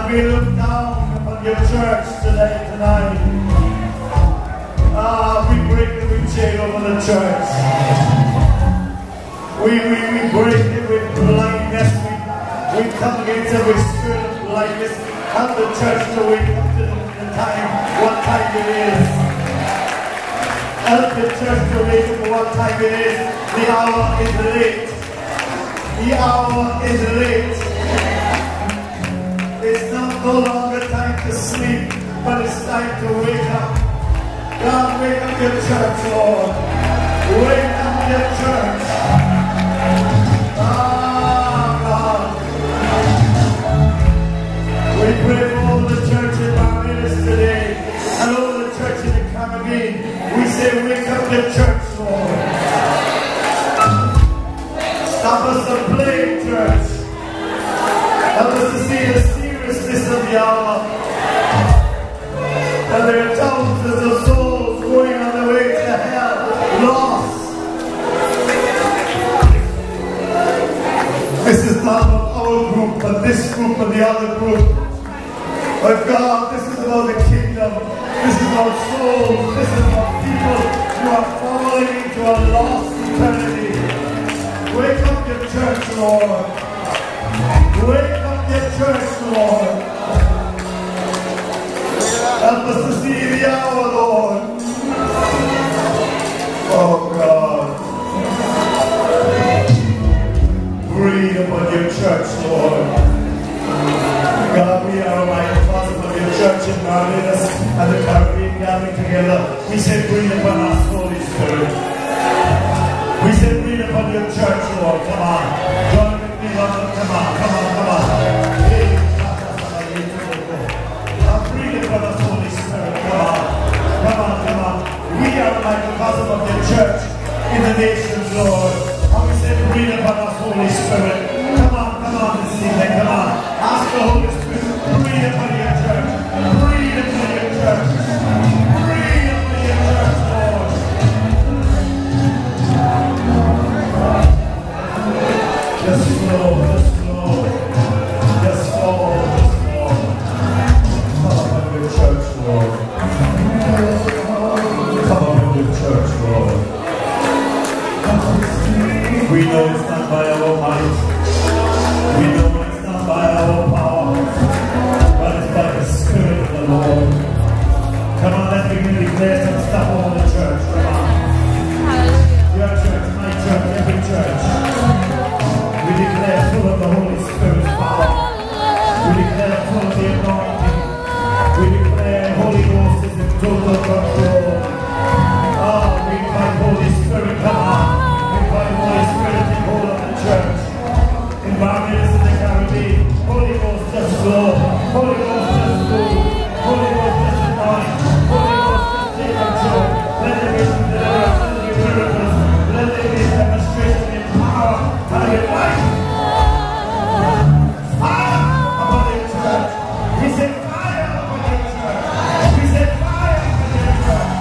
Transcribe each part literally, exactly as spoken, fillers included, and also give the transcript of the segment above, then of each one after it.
we look down upon your church today, tonight, ah, we break every chain over the church. We, we, we break every blindness. We, we come against every spirit of blindness. Help the church to wake up to the time, what time it is. Help the church to wake up what time it is. The hour is late. The hour is late. It's not no longer time to sleep, but it's time to wake up. God, wake up your church, Lord. Wake up your church. Ah, God. We pray for all the church in Barbados today, and all the church in the Caribbean. We say, wake up your church, Lord. Stop us from playing, church. Help us to see the seriousness of the hour. And there are thousands of souls going on their way to hell, lost. This is not about our group, but this group and the other group. But God, this is about the kingdom. This is about souls. This is about people who are falling into a lost eternity. Wake up your church, Lord. Wake up your church, Lord. Help us to see the hour, Lord. Oh, God. Breathe upon your church, Lord. God, we are like the Father of your church in Barbados and the Caribbean gathering together. We say, breathe upon us, Holy Spirit. We say, breathe upon your church, Lord. Come on. Join with me, Lord. Come on, come on, come on. Hey, breathe upon us, Holy Spirit. Come on. Come on, come on. We are like the Father of your church in the nations, Lord. And we say, breathe upon us, Holy Spirit. Come on, come on this evening. Come on. Ask the Holy Spirit. Breathe upon your church. Breathe upon your church. Breathe upon your church, Lord. Just flow, just flow. Just flow, just flow. Come upon your church, Lord. Come upon your church, Lord. We know it's not by our might. We know it's not by our power, but it's by the Spirit of the Lord. Come on, let's begin to declare some stuff over the church. Come on. Your church, my church, every church. We declare full of the Holy Spirit's power. We declare full of the anointing. We declare Holy Ghost is in total control. Oh, we invite Holy Spirit, come on. We invite Holy Spirit to take hold of the church. In Barbados and the Caribbean, Holy Ghost just flow. Holy Ghost just move. Holy Ghost just anoint. Holy Ghost just take control. Let there be some deliverance. Let there be miracles. Let there be demonstration in power and in life. Fire upon your church. We say fire upon your church. We say fire upon your church.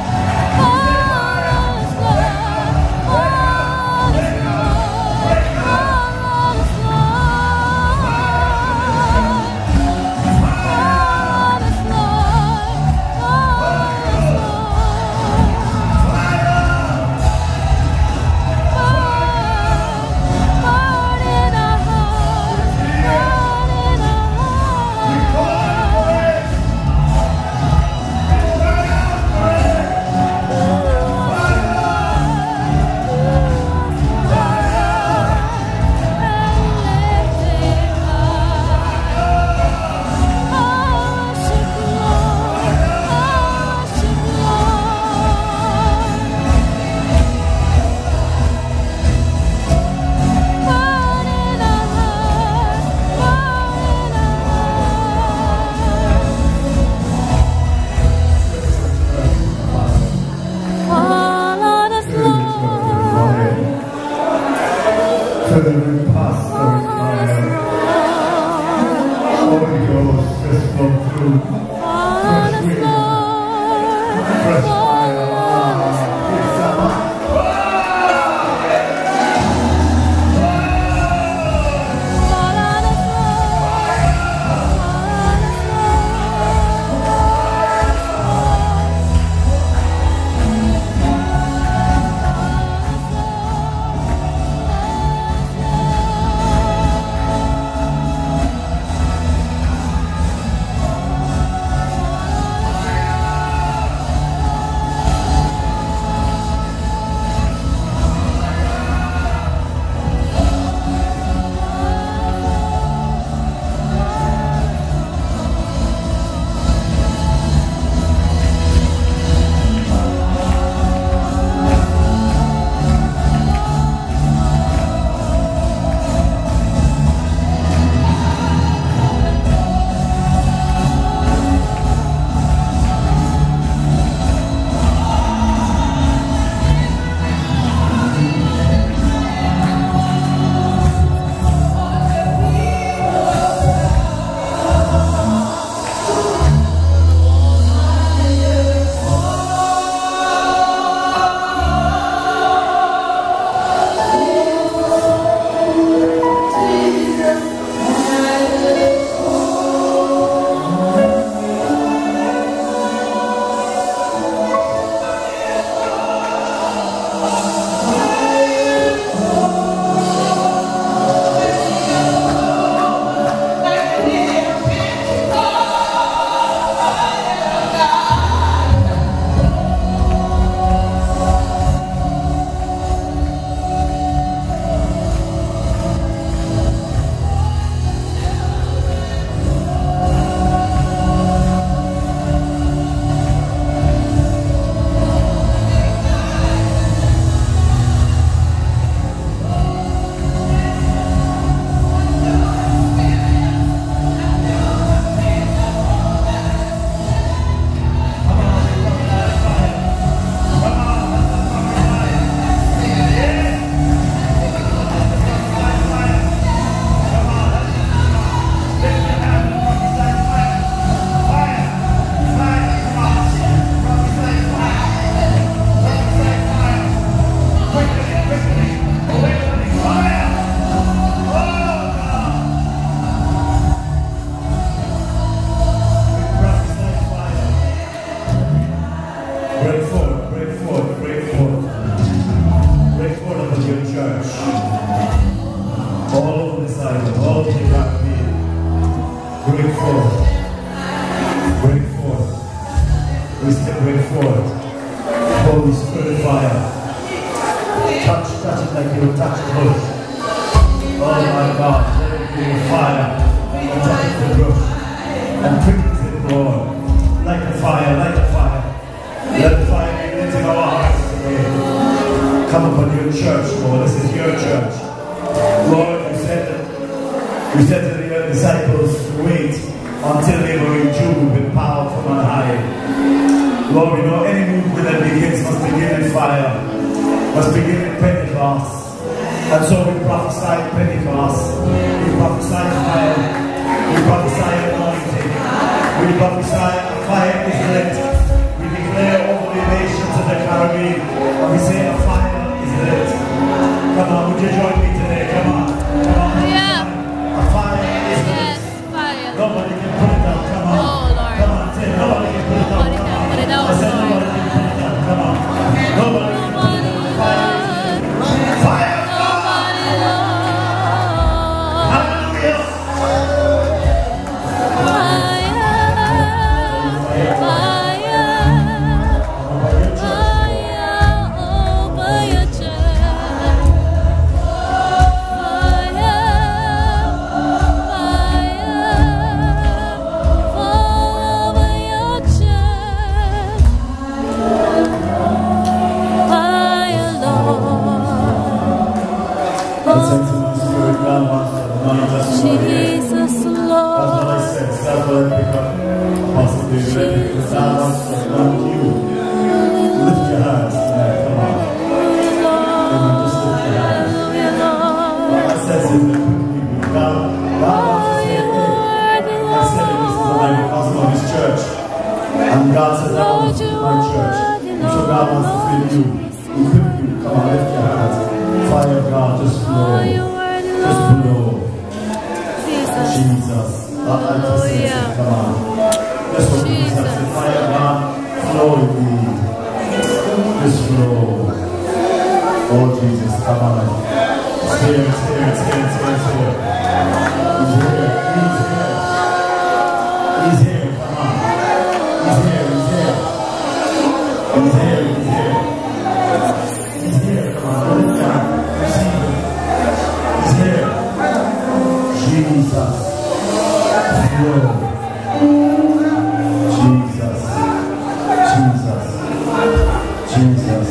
inside them, all that you got being. Bring forth. Bring forth. We still bring forth. Holy Spirit fire. Touch, touch it like you would touch the bush. Oh my God, let it be a fire. And touch the bush. And quickens it, Lord. Like a fire, like a fire. Let the fire be lit in our hearts today. Come upon your church, Lord. This is your church. Lord, you said that you said to the disciples to wait until they were endued with power from on high. Lord, we know any movement that begins must begin in fire, must begin in Pentecost. And so we prophesy Pentecost, we prophesy fire, we prophesy anointing, we prophesy fire is lit. We declare over the nations of the Caribbean, and we say a fire is lit. Come on, would you join me today? Come on, come on. Yeah. A fire is lit. Yes, fire. Nobody can put it down. Come on. Oh, Lord. Come on, say nobody can put it down. Nobody can put it down, I said Lord. nobody can put it down. Come on. Nobody can put it down. Fire is lit. Fire. Hallelujah. Jesus, Lord. That's what I said. That's what I pick up. Possibly ready to sound us like you. Lift your hands tonight. Come on. Come on, just lift your hands. What I said is that God, God wants to say, hey, I said it, this is the life of His church. And God says, I want to fill my church. And so God wants to fill you. Equip you. Come on, lift your hands. Fire of God, just flow. Just blow. Jesus. I like to say it. Come on. Just what Jesus said. Fire of God, flow in me. Just flow. Oh Jesus, come on. It's here, it's here, it's here, it's here, it's here. He's here, he's here. He's here, come on. He's here, he's here. He's here, he's here. He's here, come on. Let it down. Receive him. He's here. Jesus. Flow. Jesus. Jesus. Jesus.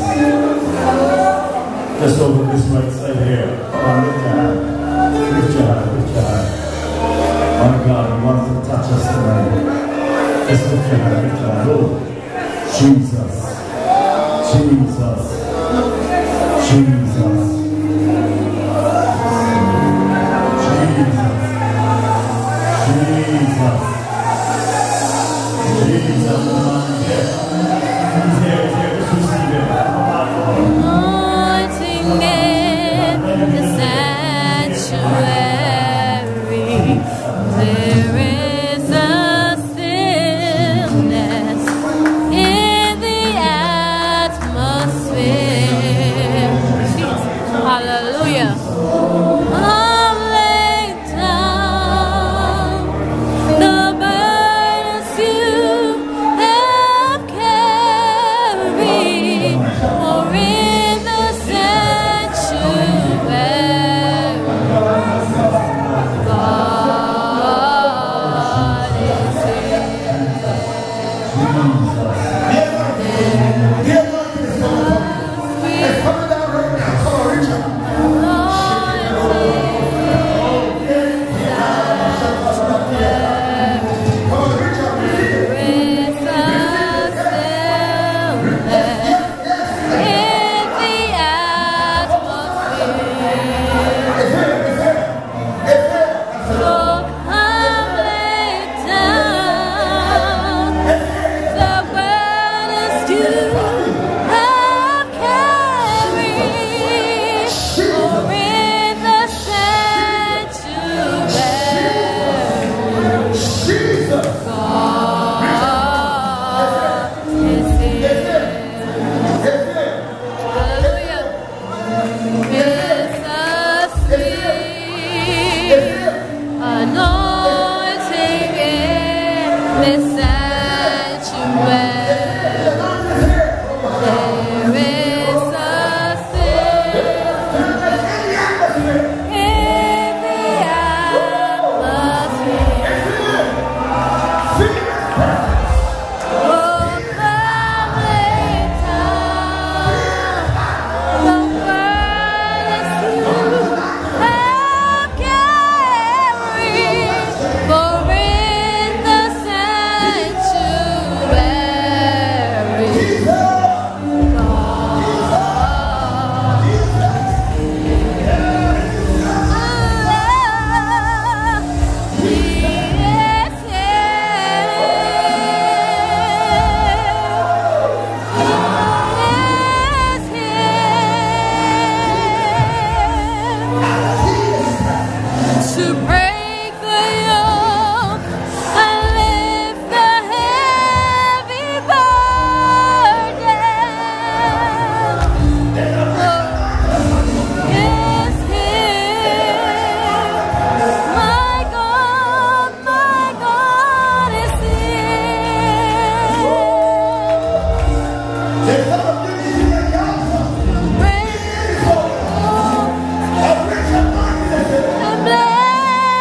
Just over this right side here. Come on, lift your hand. Lift your hand, lift your hand. My God, He wants to touch us tonight. Just lift your hand, lift your hand. Oh, Jesus. Jesus. Jesus. Jesus. Jesus. He's here. He's here. Just receive Him. Anointing in the sanctuary, there is a stillness in the atmosphere. anointing in this sanctuary. There is a stillness in the atmosphere. Oh, family time, the words you have carried, for in the sanctuary, to break the yoke and lift the heavy burden. Oh, is here. My God, my God is here. Break the yoke and bless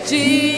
Jesus.